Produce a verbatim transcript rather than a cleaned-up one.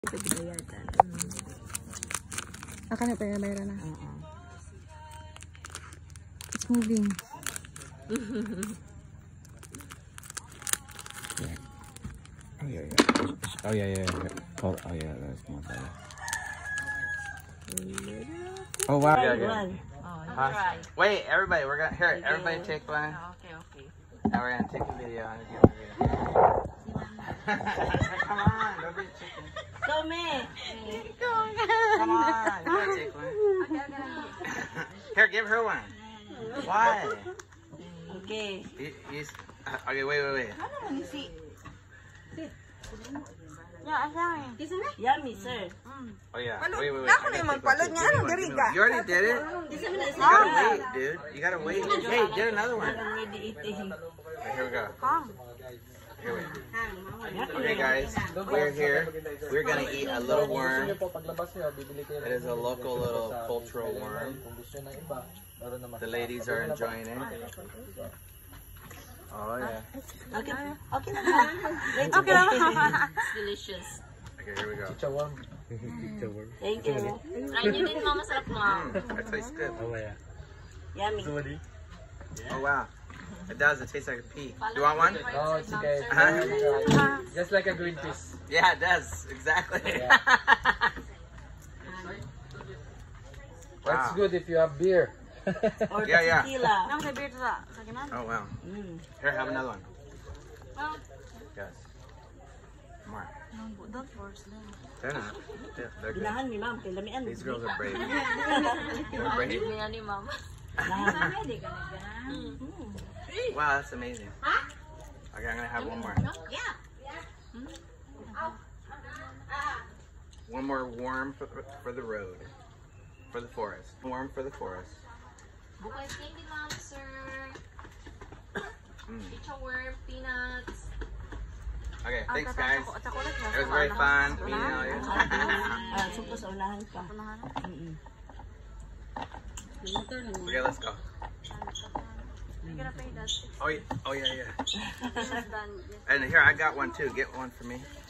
Ito bibayatan. Akan na tayo nabayaran na. It's moving. Oh yeah, yeah. Oh yeah, yeah. yeah. Oh, oh yeah, that's more better. Oh wow. Try Yeah, yeah. one. Oh, you Huh? try. Wait, everybody, we're gonna here. Everybody take one. Oh, okay, okay. Now we're gonna take a video. I'm gonna give a video. Come on, don't be chicken. Go, me. Come on, you gotta take one. Here, give her one. Why? Okay. You, you, uh, okay, wait, wait, wait. Yummy, sir. Oh yeah. Wait, wait, wait. Ako I na gotta magpalod take niya. one. Anong Give me one, diri give me ka? one. You already did it. You gotta wait, dude. You gotta wait. Hey, get another one. I'm ready eating. Okay, here we go. Here we go. Okay, guys, we're here. We're gonna eat a little worm. It is a local little cultural worm. The ladies are enjoying it. Oh yeah. Okay, okay na. Okay lang. It's delicious. Okay, here we go. Chichaworms. Thank you. Try nyo din, mama. Sarap mo. Mm, that tastes good. Oh yeah. Yummy. Oh wow. It does. It tastes like a pea. Do you want one? Oh, it's okay. Huh? Just like a green peas. Yeah, it does. Exactly. Yeah. That's Wow. good if you have beer. Or Yeah, yeah. tequila. Oh wow. Mm. Here, have another one. Yes. More. Don't force them. They're not. They're, they're good. Ginahan ni ma'am. Kay lamian. These girls are brave. They're brave. Hindi na ni mama. Wow, that's amazing. Okay, I'm gonna have one more. One more worm for the, for the road, for the forest. Worm for the forest. Bukay candy ma'am, sir. Mm. Chichaworm, peanuts. Okay, thanks guys. It was very fun meeting all you. Ah, supo sa unahan pa. Mm-mm. Okay, let's go. Oh yeah, oh yeah, yeah. And here I got one too. Get one for me.